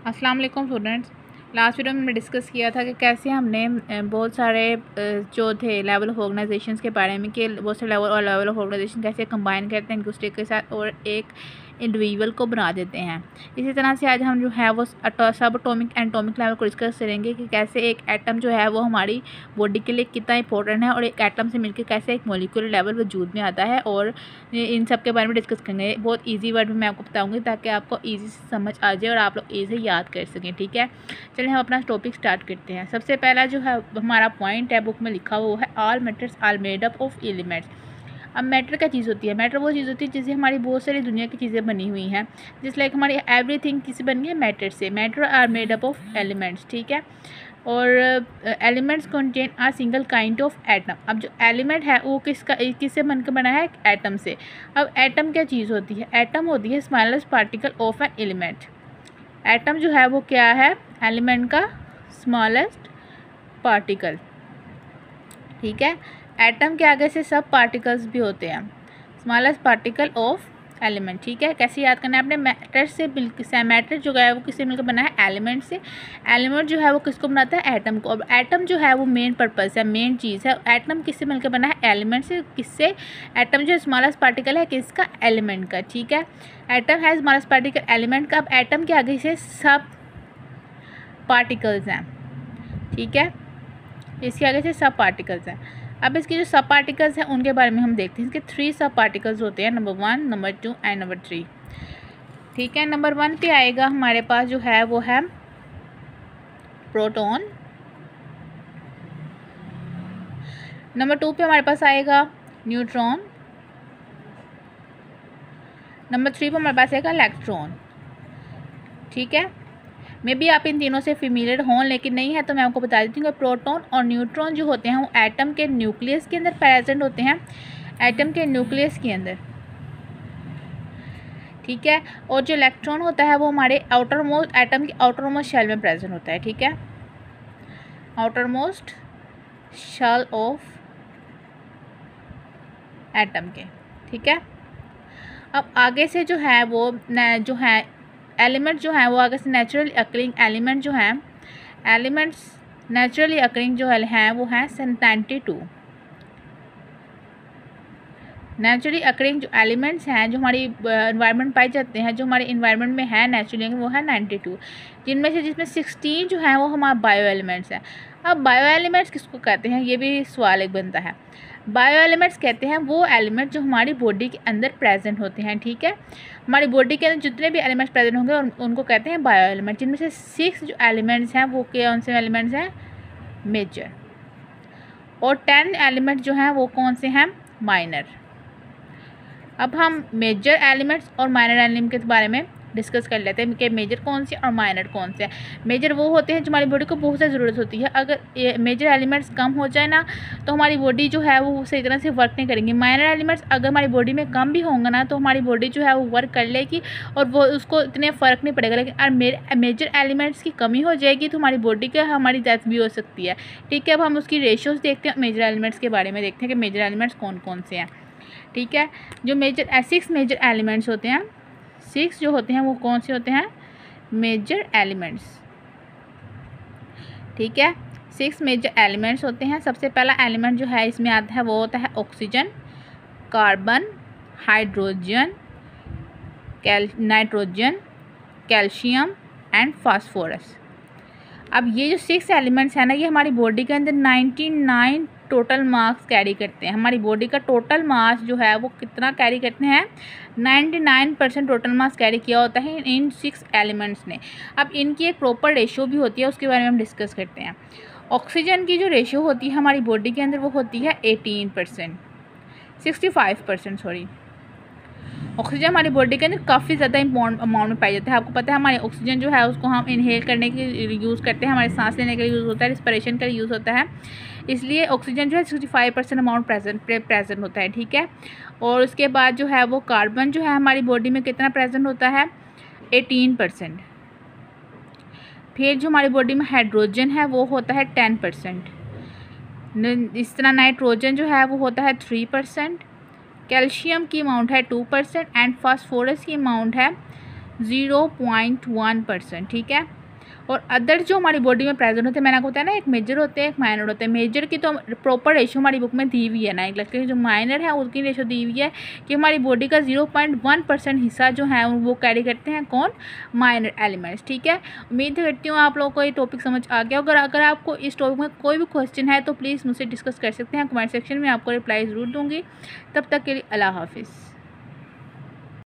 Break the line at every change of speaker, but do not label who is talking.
अस्सलाम वालेकुम students. Last video में हमने डिस्कस किया था कि कैसे हमने बहुत सारे जो थे लेवल ऑफ ऑर्गेनाइजेशंस के बारे में कि बहुत सारे लेवल ऑफ ऑर्गेनाइजेशन कैसे कंबाइन करते हैं एक दूसरे के साथ और एक इंडिविजुअल को बना देते हैं। इसी तरह से आज हम जो है वो सब एटॉमिक एटॉमिक लेवल को डिस्कस करेंगे कि कैसे एक एटम जो है वो हमारी बॉडी के लिए कितना इंपॉर्टेंट है और एक एटम से मिलकर कैसे एक मॉलिक्यूलर लेवल वजूद में आता है, और इन सब के बारे में डिस्कस करेंगे। बहुत ईजी वर्ड में मैं आपको बताऊंगी ताकि आपको ईजी से समझ आ जाए और आप लोग ईजी याद कर सकें। ठीक है, चलिए हम अपना टॉपिक स्टार्ट करते हैं। सबसे पहला जो है हमारा पॉइंट है बुक में लिखा हुआ है, all matters are made up of elements. अब मैटर क्या चीज़ होती है? मैटर वो चीज़ होती है जिससे हमारी बहुत सारी दुनिया की चीज़ें बनी हुई हैं। जिस लाइक हमारी एवरीथिंग किसी बनी है मैटर से। Matter are made up of elements. ठीक है, और elements contain a single kind of atom. अब जो एलिमेंट है वो किससे बनकर बना है? एटम से। अब एटम क्या चीज़ होती है? एटम होती है smallest particle of an element. Atom जो है वो क्या है? एलिमेंट का स्मॉलेस्ट पार्टिकल। ठीक है, एटम के आगे से सब पार्टिकल्स भी होते हैं, स्मॉलेस्ट पार्टिकल ऑफ एलिमेंट। ठीक है, कैसे याद करना है आपने? मैटर से मिलकर, मैटर जो है वो किससे मिलकर बना है? एलिमेंट से। एलिमेंट जो है वो किसको बनाता है? एटम को। अब एटम जो है वो मेन पर्पस है, मेन चीज़ है। एटम किससे मिलकर बना है? एलिमेंट से। किससे? एटम जो स्मॉलेस्ट पार्टिकल है किसका? एलिमेंट का। ठीक है, एटम है स्मॉलेस्ट पार्टिकल एलिमेंट का। अब एटम के आगे से सब पार्टिकल्स हैं। ठीक है, इसके आगे से सब पार्टिकल्स हैं। अब इसके जो सब पार्टिकल्स हैं उनके बारे में हम देखते हैं। इसके 3 सब पार्टिकल्स होते हैं, नंबर 1, नंबर 2 एंड नंबर 3। ठीक है, नंबर 1 पे आएगा हमारे पास जो है वो है प्रोटॉन। नंबर 2 पे हमारे पास आएगा न्यूट्रॉन। नंबर 3 पे हमारे पास आएगा इलेक्ट्रॉन। ठीक है, मे बी आप इन तीनों से फेमिलियर हों, लेकिन नहीं है तो मैं आपको बता देती हूँ कि प्रोटॉन और न्यूट्रॉन जो होते हैं वो एटम के न्यूक्लियस के अंदर प्रेजेंट होते हैं, एटम के न्यूक्लियस के अंदर। ठीक है, और जो इलेक्ट्रॉन होता है वो हमारे आउटर मोस्ट, एटम के आउटर मोस्ट शेल में प्रेजेंट होता है। ठीक है, outer most shell of atom के। ठीक है, अब आगे से जो है वो जो है एलिमेंट जो है वो आगे से नेचुरली अकरिंग एलिमेंट जो है, एलिमेंट्स नेचुरली अकरिंग जो है वो है 92। नेचुरली अकरिंग जो एलिमेंट्स हैं जो हमारी इन्वायरमेंट पाए जाते हैं, जो हमारे इन्वायरमेंट में है नेचुरली, वो है 92, जिसमें 16 जो है वो हमारे बायो एलिमेंट्स हैं। अब बायो एलिमेंट्स किसको कहते हैं? ये भी सवाल एक बनता है। बायो एलिमेंट्स कहते हैं वो एलिमेंट जो हमारी बॉडी के अंदर प्रेजेंट होते हैं। ठीक है, हमारी बॉडी के अंदर जितने भी एलिमेंट्स प्रेजेंट होंगे उनको कहते हैं बायो एलिमेंट, जिनमें से 6 जो एलिमेंट्स हैं वो कौन से एलिमेंट्स हैं? मेजर। और 10 एलिमेंट जो हैं वो कौन से हैं? माइनर। अब हम मेजर एलिमेंट्स और माइनर एलिमेंट के बारे में डिस्कस कर लेते हैं कि मेजर कौन से और माइनर कौन से हैं। मेजर वो होते हैं जो हमारी बॉडी को बहुत ज़्यादा ज़रूरत होती है। अगर मेजर एलिमेंट्स कम हो जाए ना तो हमारी बॉडी जो है वो सही तरह से वर्क नहीं करेंगी। माइनर एलिमेंट्स अगर हमारी बॉडी में कम भी होंगे ना तो हमारी बॉडी जो है वो वर्क कर लेगी और वो उसको इतने फ़र्क नहीं पड़ेगा। लेकिन मेजर एलिमेंट्स की कमी हो जाएगी तो हमारी बॉडी का हमारी डेथ भी हो सकती है। ठीक है, अब हम उसकी रेशियोज़ देखते हैं, मेजर एलिमेंट्स के बारे में देखते हैं कि मेजर एलिमेंट्स कौन कौन से हैं। ठीक है, जो 6 मेजर एलिमेंट्स होते हैं, 6 जो होते हैं वो कौन से होते हैं? Major elements. ठीक है, 6 मेजर एलिमेंट्स होते हैं। सबसे पहला एलिमेंट जो है इसमें आता है वो होता है oxygen, carbon, hydrogen, nitrogen, calcium and phosphorus. अब ये जो 6 एलिमेंट्स हैं ना ये हमारी बॉडी के अंदर 99 टोटल मास कैरी करते हैं। हमारी बॉडी का टोटल मास जो है वो कितना कैरी करते हैं? 99% टोटल मास कैरी किया होता है इन 6 एलिमेंट्स ने। अब इनकी एक प्रॉपर रेशियो भी होती है, उसके बारे में हम डिस्कस करते हैं। ऑक्सीजन की जो रेशियो होती है हमारी बॉडी के अंदर वो होती है 18%, 65% सॉरी। ऑक्सीजन हमारी बॉडी के अंदर काफ़ी ज़्यादा अमाउंट में पाई जाता है। आपको पता है हमारे ऑक्सीजन जो है उसको हम इनहेल करने के यूज़ करते हैं, हमारे सांस लेने के लिए यूज़ होता है, रिस्पिरेशन के लिए यूज़ होता है, इसलिए ऑक्सीजन जो है 65% अमाउंट प्रेजेंट होता है। ठीक है, और उसके बाद जो है वो कार्बन जो है हमारी बॉडी में कितना प्रेजेंट होता है? 18%। फिर जो हमारी बॉडी में हाइड्रोजन है वो होता है 10%। इस तरह नाइट्रोजन जो है वो होता है 3%, कैल्शियम की अमाउंट है 2% एंड फास्फोरस की अमाउंट है 0.1%। ठीक है, और अदर जो हमारी बॉडी में प्रेजेंट होते हैं, मैंने आपको बताया ना, एक मेजर होते हैं एक माइनर होते हैं। मेजर की तो प्रॉपर रेशो हमारी बुक में दी हुई है ना, लेकिन जो माइनर है उसकी रेशो दी हुई है कि हमारी बॉडी का 0.1% हिस्सा जो है वो कैरी करते हैं कौन, माइनर एलिमेंट्स। ठीक है, उम्मीद करती हूँ आप लोगों को ये टॉपिक समझ आ गया। अगर आपको इस टॉपिक में कोई भी क्वेश्चन है तो प्लीज़ मुझसे डिस्कस कर सकते हैं, कमेंट सेक्शन में आपको रिप्लाई ज़रूर दूँगी। तब तक के लिए अल्लाह हाफिज़।